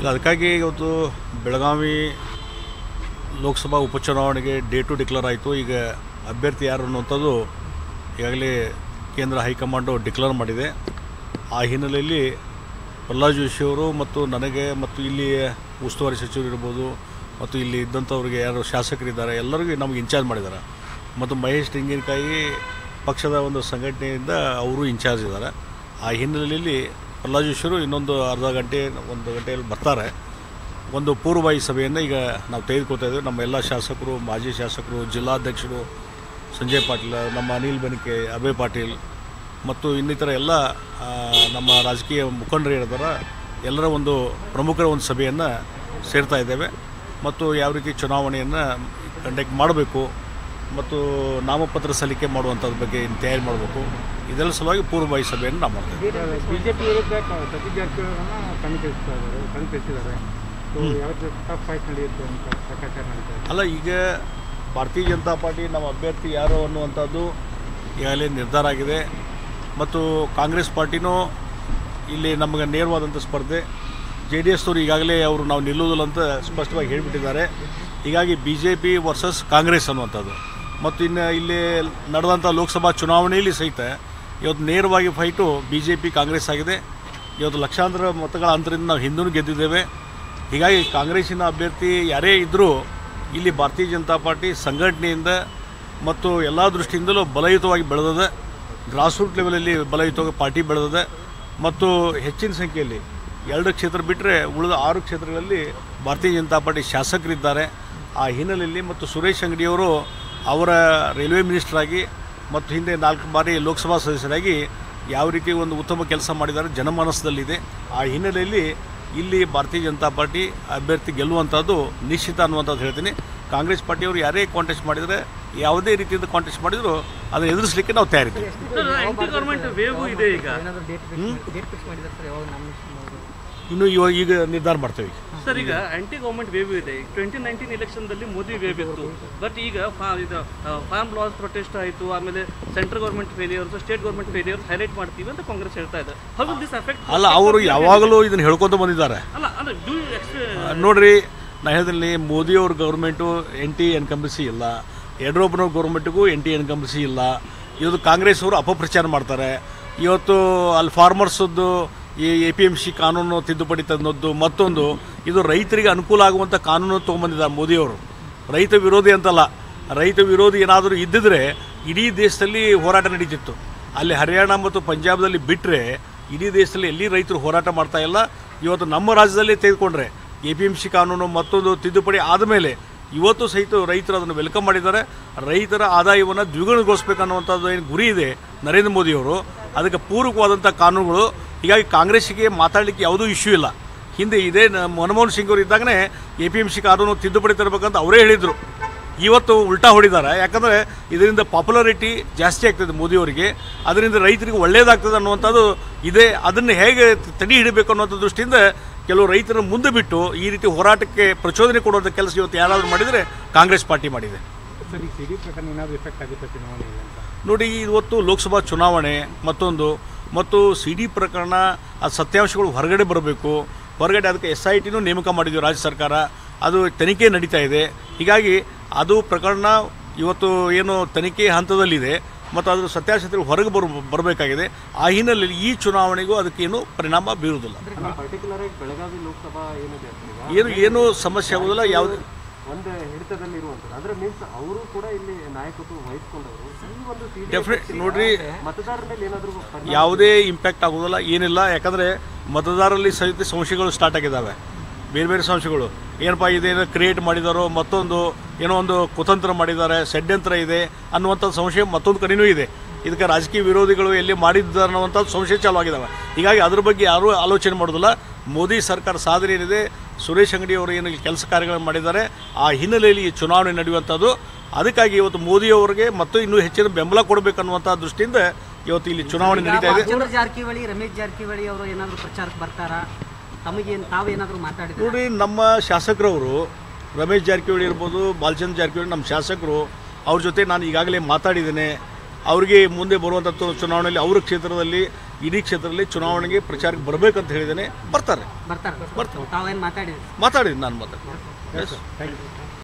ಅದಕ್ಕಾಗಿ ಇವತ್ತು ಬೆಳಗಾವಿ ಲೋಕಸಭಾ ಉಪಚುನಾವಣೆಗೆ ಡೇಟು ಡಿಕ್ಲೇರ್ ಆಯಿತು. ಈಗ ಅಭ್ಯರ್ಥಿ ಯಾರು ಅನ್ನುವಂಥದ್ದು ಈಗಾಗಲೇ ಕೇಂದ್ರ ಹೈಕಮಾಂಡು ಡಿಕ್ಲೇರ್ ಮಾಡಿದೆ. ಆ ಹಿನ್ನೆಲೆಯಲ್ಲಿ ಪ್ರಹ್ಲಾದ್ ಜೋಶಿ ಅವರು ಮತ್ತು ನನಗೆ ಮತ್ತು ಇಲ್ಲಿ ಉಸ್ತುವಾರಿ ಸಚಿವರು ಇರ್ಬೋದು ಮತ್ತು ಇಲ್ಲಿ ಇದ್ದಂಥವ್ರಿಗೆ ಯಾರು ಶಾಸಕರಿದ್ದಾರೆ ಎಲ್ಲರಿಗೂ ನಮಗೆ ಇನ್ಚಾರ್ಜ್ ಮಾಡಿದ್ದಾರೆ. ಮತ್ತು ಮಹೇಶ್ ತೆಂಗಿನಕಾಯಿ ಪಕ್ಷದ ಒಂದು ಸಂಘಟನೆಯಿಂದ ಅವರು ಇನ್ಚಾರ್ಜ್ ಇದ್ದಾರೆ. ಆ ಹಿನ್ನೆಲೆಯಲ್ಲಿ ಪ್ರಹ್ಲಾದ್ ಜೋಶಿಯವರು ಇನ್ನೊಂದು ಅರ್ಧ ಗಂಟೆ ಒಂದು ಗಂಟೆಯಲ್ಲಿ ಬರ್ತಾರೆ. ಒಂದು ಪೂರ್ವಭಾವಿ ಸಭೆಯನ್ನು ಈಗ ನಾವು ತೆಗೆದುಕೊಳ್ತಾ ಇದ್ದೇವೆ. ನಮ್ಮ ಎಲ್ಲ ಶಾಸಕರು, ಮಾಜಿ ಶಾಸಕರು, ಜಿಲ್ಲಾಧ್ಯಕ್ಷರು ಸಂಜಯ್ ಪಾಟೀಲ್, ನಮ್ಮ ಅನಿಲ್ ಬೆನಕೆ, ಅಭಯ್ ಪಾಟೀಲ್ ಮತ್ತು ಇನ್ನಿತರ ಎಲ್ಲ ನಮ್ಮ ರಾಜಕೀಯ ಮುಖಂಡರು ಹೇಳಿದಾರೆ. ಎಲ್ಲರ ಒಂದು ಪ್ರಮುಖರ ಒಂದು ಸಭೆಯನ್ನು ಸೇರ್ತಾ ಇದ್ದೇವೆ ಮತ್ತು ಯಾವ ರೀತಿ ಚುನಾವಣೆಯನ್ನು ಕಂಡಕ್ಟ್ ಮಾಡಬೇಕು ಮತ್ತು ನಾಮಪತ್ರ ಸಲ್ಲಿಕೆ ಮಾಡುವಂಥದ್ರ ಬಗ್ಗೆ ತಯಾರಿ ಮಾಡಬೇಕು, ಇದೆಲ್ಲ ಸಲುವಾಗಿ ಪೂರ್ವಭಾವಿ ಸಭೆಯನ್ನು ನಾವು ಮಾಡ್ತೇವೆ. ಬಿಜೆಪಿ ವಿರುದ್ಧ ಸತೀಶ್ ಜಾರಕಿಹೊಳಿಯನ್ನು ಕಣಕ್ಕಿಳಿಸಿದ್ದಾರೆ. ಅಲ್ಲ, ಈಗ ಭಾರತೀಯ ಜನತಾ ಪಾರ್ಟಿ ನಮ್ಮ ಅಭ್ಯರ್ಥಿ ಯಾರು ಅನ್ನುವಂಥದ್ದು ಈಗಾಗಲೇ ನಿರ್ಧಾರ ಆಗಿದೆ ಮತ್ತು ಕಾಂಗ್ರೆಸ್ ಪಾರ್ಟಿನೂ ಇಲ್ಲಿ ನಮಗೆ ನೇರವಾದಂಥ ಸ್ಪರ್ಧೆ. JDS ಅವರು ಈಗಾಗಲೇ ಅವರು ನಾವು ನಿಲ್ಲುವುದಿಲ್ಲ ಅಂತ ಸ್ಪಷ್ಟವಾಗಿ ಹೇಳಿಬಿಟ್ಟಿದ್ದಾರೆ. ಹೀಗಾಗಿ BJP ವರ್ಸಸ್ ಕಾಂಗ್ರೆಸ್ ಅನ್ನುವಂಥದ್ದು ಮತ್ತು ಇನ್ನು ಇಲ್ಲಿ ನಡೆದಂಥ ಲೋಕಸಭಾ ಚುನಾವಣೆಯಲ್ಲಿ ಸಹಿತ ಇವತ್ತು ನೇರವಾಗಿ ಫೈಟು BJP ಕಾಂಗ್ರೆಸ್ ಆಗಿದೆ. ಇವತ್ತು ಲಕ್ಷಾಂತರ ಮತಗಳ ಅಂತರದಿಂದ ನಾವು ಹಿಂದೂ ಗೆದ್ದಿದ್ದೇವೆ. ಹೀಗಾಗಿ ಕಾಂಗ್ರೆಸ್ಸಿನ ಅಭ್ಯರ್ಥಿ ಯಾರೇ ಇದ್ದರೂ ಇಲ್ಲಿ ಭಾರತೀಯ ಜನತಾ ಪಾರ್ಟಿ ಸಂಘಟನೆಯಿಂದ ಮತ್ತು ಎಲ್ಲ ದೃಷ್ಟಿಯಿಂದಲೂ ಬಲಯುತವಾಗಿ ಬೆಳೆದಿದೆ. ಗ್ರಾಸ್ ರೂಟ್ ಲೆವೆಲಲ್ಲಿ ಬಲಯುತವಾಗಿ ಪಾರ್ಟಿ ಬೆಳೆದಿದೆ ಮತ್ತು ಹೆಚ್ಚಿನ ಸಂಖ್ಯೆಯಲ್ಲಿ 2 ಕ್ಷೇತ್ರ ಬಿಟ್ಟರೆ ಉಳಿದ 6 ಕ್ಷೇತ್ರಗಳಲ್ಲಿ ಭಾರತೀಯ ಜನತಾ ಪಾರ್ಟಿ ಶಾಸಕರಿದ್ದಾರೆ. ಆ ಹಿನ್ನೆಲೆಯಲ್ಲಿ ಮತ್ತು ಸುರೇಶ್ ಅಂಗಡಿಯವರು ಅವರ ರೈಲ್ವೆ ಮಿನಿಸ್ಟರ್ ಆಗಿ ಮತ್ತು ಹಿಂದೆ 4 ಬಾರಿ ಲೋಕಸಭಾ ಸದಸ್ಯರಾಗಿ ಯಾವ ರೀತಿ ಒಂದು ಉತ್ತಮ ಕೆಲಸ ಮಾಡಿದ್ದಾರೆ ಜನಮಾನಸದಲ್ಲಿದೆ. ಆ ಹಿನ್ನೆಲೆಯಲ್ಲಿ ಇಲ್ಲಿ ಭಾರತೀಯ ಜನತಾ ಪಾರ್ಟಿ ಅಭ್ಯರ್ಥಿ ಗೆಲ್ಲುವಂಥದ್ದು ನಿಶ್ಚಿತ ಅನ್ನುವಂಥದ್ದು ಹೇಳ್ತೀನಿ. ಕಾಂಗ್ರೆಸ್ ಪಾರ್ಟಿಯವರು ಯಾರೇ ಕಾಂಟೆಸ್ಟ್ ಮಾಡಿದರೆ, ಯಾವುದೇ ರೀತಿಯಿಂದ ಕಾಂಟೆಸ್ಟ್ ಮಾಡಿದರೂ ಅದನ್ನು ಎದುರಿಸಲಿಕ್ಕೆ ನಾವು ತಯಾರಿದ್ದೀವಿ. ಇನ್ನು ಈಗ ನಿರ್ಧಾರ ಮಾಡ್ತೇವೆ ಸರ್. ಈಗ ಆಂಟಿ ಗೌರ್ಮೆಂಟ್ ವೇವ್ ಇದೆ. 2019 ಎಲೆಕ್ಷನ್ದಲ್ಲಿ ಮೋದಿ ವೇವ್ ಇತ್ತು. ಬಟ್ ಈಗ ಫಾರ್ಮ್ ಲಾಸ್ ಪ್ರೊಟೆಸ್ಟ್ ಆಯಿತು, ಆಮೇಲೆ central government failures, state government failures highlight ಮಾಡ್ತೀವಿ ಅಂತ ಕಾಂಗ್ರೆಸ್ ಹೇಳ್ತಾ ಇದೆ. How will this affect? ಅಲ್ಲ, ಅವರು ಯಾವಾಗಲೂ ಇದನ್ನು ಹೇಳ್ಕೊತ ಬಂದಿದ್ದಾರೆ. ನೋಡ್ರಿ, ನಾ ಹೇಳಿದಲ್ಲಿ ಮೋದಿಯವ್ರ ಗೌರ್ಮೆಂಟು NT ಎನ್ಕಂಬಸಿ ಇಲ್ಲ, ಯಡಿಯೂರಪ್ಪನವ್ರ ಗೌರ್ಮೆಂಟಿಗೂ NT ಎನ್ಕಂಬಸಿ ಇಲ್ಲ. ಇವತ್ತು ಕಾಂಗ್ರೆಸ್ ಅವರು ಅಪಪ್ರಚಾರ ಮಾಡ್ತಾರೆ. ಇವತ್ತು ಅಲ್ಲಿ ಫಾರ್ಮರ್ಸದ್ದು ಈ APMC ಕಾನೂನು ತಿದ್ದುಪಡಿ ತಂದದ್ದು ಮತ್ತೊಂದು, ಇದು ರೈತರಿಗೆ ಅನುಕೂಲ ಆಗುವಂಥ ಕಾನೂನು ತೊಗೊಂಬಂದಿದ್ದಾರೆ ಮೋದಿಯವರು. ರೈತ ವಿರೋಧಿ ಅಂತಲ್ಲ, ರೈತ ವಿರೋಧಿ ಏನಾದರೂ ಇದ್ದಿದ್ರೆ ಇಡೀ ದೇಶದಲ್ಲಿ ಹೋರಾಟ ನಡೀತಿತ್ತು. ಅಲ್ಲಿ ಹರಿಯಾಣ ಮತ್ತು ಪಂಜಾಬ್ದಲ್ಲಿ ಬಿಟ್ಟರೆ ಇಡೀ ದೇಶದಲ್ಲಿ ಎಲ್ಲಿ ರೈತರು ಹೋರಾಟ ಮಾಡ್ತಾ ಇಲ್ಲ. ಇವತ್ತು ನಮ್ಮ ರಾಜ್ಯದಲ್ಲಿ ತೆಗೆದುಕೊಂಡ್ರೆ APMC ಕಾನೂನು ಮತ್ತೊಂದು ತಿದ್ದುಪಡಿ ಆದಮೇಲೆ ಇವತ್ತು ಸಹಿತ ರೈತರು ಅದನ್ನು ವೆಲ್ಕಮ್ ಮಾಡಿದ್ದಾರೆ. ರೈತರ ಆದಾಯವನ್ನು ದ್ವಿಗುಣಗೊಳಿಸಬೇಕನ್ನುವಂಥದ್ದು ಏನು ಗುರಿ ಇದೆ ನರೇಂದ್ರ ಮೋದಿಯವರು, ಅದಕ್ಕೆ ಪೂರಕವಾದಂಥ ಕಾನೂನುಗಳು. ಹೀಗಾಗಿ ಕಾಂಗ್ರೆಸ್ಸಿಗೆ ಮಾತಾಡಲಿಕ್ಕೆ ಯಾವುದೂ ಇಶ್ಯೂ ಇಲ್ಲ. ಹಿಂದೆ ಇದೇ ಮನಮೋಹನ್ ಸಿಂಗ್ ಅವರು ಇದ್ದಾಗಲೇ APMC ಕಾನೂನು ತಿದ್ದುಪಡಿ ತರಬೇಕಂತ ಅವರೇ ಹೇಳಿದರು. ಇವತ್ತು ಉಲ್ಟಾ ಹೊಡಿದ್ದಾರೆ. ಯಾಕಂದರೆ ಇದರಿಂದ ಪಾಪ್ಯುಲಾರಿಟಿ ಜಾಸ್ತಿ ಆಗ್ತದೆ ಮೋದಿಯವರಿಗೆ, ಅದರಿಂದ ರೈತರಿಗೆ ಒಳ್ಳೆಯದಾಗ್ತದೆ ಅನ್ನುವಂಥದ್ದು ಇದೆ. ಅದನ್ನು ಹೇಗೆ ತಡೆ ಹಿಡಬೇಕು ಅನ್ನೋಂಥ ದೃಷ್ಟಿಯಿಂದ ಕೆಲವು ರೈತರನ್ನು ಮುಂದೆ ಬಿಟ್ಟು ಈ ರೀತಿ ಹೋರಾಟಕ್ಕೆ ಪ್ರಚೋದನೆ ಕೊಡುವಂಥ ಕೆಲಸ ಇವತ್ತು ಯಾರಾದರೂ ಮಾಡಿದರೆ ಕಾಂಗ್ರೆಸ್ ಪಾರ್ಟಿ ಮಾಡಿದೆ. ನೋಡಿ, ಇವತ್ತು ಲೋಕಸಭಾ ಚುನಾವಣೆ ಮತ್ತೊಂದು ಮತ್ತು CD ಪ್ರಕರಣ ಆ ಸತ್ಯಾಂಶಗಳು ಹೊರಗಡೆ ಬರಬೇಕು. ಹೊರಗಡೆ ಅದಕ್ಕೆ SITನೂ ನೇಮಕ ಮಾಡಿದ್ವಿ ರಾಜ್ಯ ಸರ್ಕಾರ, ಅದು ತನಿಖೆ ನಡೀತಾ ಇದೆ. ಹೀಗಾಗಿ ಅದು ಪ್ರಕರಣ ಇವತ್ತು ಏನು ತನಿಖೆ ಹಂತದಲ್ಲಿದೆ ಮತ್ತು ಅದರ ಸತ್ಯಾಸತ್ಯಗಳು ಹೊರಗೆ ಬರಬೇಕಾಗಿದೆ. ಆ ಹಿನ್ನೆಲೆಯಲ್ಲಿ ಈ ಚುನಾವಣೆಗೂ ಅದಕ್ಕೇನು ಪರಿಣಾಮ ಬೀರುವುದಿಲ್ಲ, ಏನು ಸಮಸ್ಯೆ ಆಗೋದಿಲ್ಲ. ಯಾವುದೇ ಒಂದು ಹಿಡಿತದಲ್ಲಿ ಇರುವಂಥದ್ದು ಅದರ ಮೀನ್ಸ್ ಅವರು ಕೂಡ ಇಲ್ಲಿ ನಾಯಕತ್ವ ವಹಿಸಿಕೊಂಡವರು. ಡೆಫಿನೆಟ್ ನೋಡ್ರಿ, ಮತದಾರರ ಮೇಲೆ ಏನಾದರೂ ಯಾವುದೇ ಇಂಪ್ಯಾಕ್ಟ್ ಆಗೋದಿಲ್ಲ, ಏನಿಲ್ಲ. ಯಾಕಂದರೆ ಮತದಾರರಲ್ಲಿ ಸಹಿತ ಸಂಶಯಗಳು ಸ್ಟಾರ್ಟ್ ಆಗಿದ್ದಾವೆ. ಬೇರೆ ಬೇರೆ ಸಂಶಯಗಳು ಏನಪ್ಪ ಇದೇನೋ ಕ್ರಿಯೇಟ್ ಮಾಡಿದಾರೋ, ಮತ್ತೊಂದು ಏನೋ ಒಂದು ಕುತಂತ್ರ ಮಾಡಿದ್ದಾರೆ, ಷಡ್ಯಂತ್ರ ಇದೆ ಅನ್ನುವಂಥ ಸಂಶಯ ಮತ್ತೊಂದು ಕಡೆಯೂ ಇದೆ. ಇದಕ್ಕೆ ರಾಜಕೀಯ ವಿರೋಧಿಗಳು ಎಲ್ಲಿ ಮಾಡಿದ್ದಾರೆ ಅನ್ನುವಂಥದ್ದು ಸಂಶಯ ಚಾಲು ಆಗಿದ್ದಾವೆ. ಹೀಗಾಗಿ ಅದ್ರ ಬಗ್ಗೆ ಯಾರೂ ಆಲೋಚನೆ ಮಾಡೋದಿಲ್ಲ. ಮೋದಿ ಸರ್ಕಾರ ಸಾಧನೆ ಏನಿದೆ, ಸುರೇಶ್ ಅಂಗಡಿ ಅವರು ಏನು ಕೆಲಸ ಕಾರ್ಯಗಳನ್ನು ಮಾಡಿದ್ದಾರೆ, ಆ ಹಿನ್ನೆಲೆಯಲ್ಲಿ ಈ ಚುನಾವಣೆ ನಡೆಯುವಂಥದ್ದು. ಅದಕ್ಕಾಗಿ ಇವತ್ತು ಮೋದಿಯವರಿಗೆ ಮತ್ತು ಇನ್ನೂ ಹೆಚ್ಚಿನ ಬೆಂಬಲ ಕೊಡಬೇಕನ್ನುವಂಥ ದೃಷ್ಟಿಯಿಂದ ಇವತ್ತು ಇಲ್ಲಿ ಚುನಾವಣೆ ನಡೀತಾ ಇದೆ. ಜಾರಕಿಹೊಳಿ, ರಮೇಶ್ ಜಾರಕಿಹೊಳಿ ಅವರು ಏನಾದರೂ ಪ್ರಚಾರಕ್ಕೆ ಬರ್ತಾರಾ? ತಮಗೇನು ತಾವೇನಾದರೂ ಮಾತಾಡಿದ್ರೆ? ನೋಡಿ, ನಮ್ಮ ಶಾಸಕರವರು ರಮೇಶ್ ಜಾರಕಿಹೊಳಿ ಇರ್ಬೋದು, ಬಾಲಚಂದ್ರ ಜಾರಕಿಹೊಳಿ ನಮ್ಮ ಶಾಸಕರು, ಅವ್ರ ಜೊತೆ ನಾನು ಈಗಾಗಲೇ ಮಾತಾಡಿದ್ದೇನೆ. ಅವರಿಗೆ ಮುಂದೆ ಬರುವಂಥ ಚುನಾವಣೆಯಲ್ಲಿ ಅವರ ಕ್ಷೇತ್ರದಲ್ಲಿ ಇಡೀ ಕ್ಷೇತ್ರದಲ್ಲಿ ಚುನಾವಣೆಗೆ ಪ್ರಚಾರಕ್ಕೆ ಬರಬೇಕಂತ ಹೇಳಿದ್ದೇನೆ. ಬರ್ತಾರೆ ತಾವೇನು ಮಾತಾಡಿದ್ರಿ? ಮಾತಾಡಿದ್ದೀನಿ ನಾನು ಮಾತಾಡ್ತೀನಿ.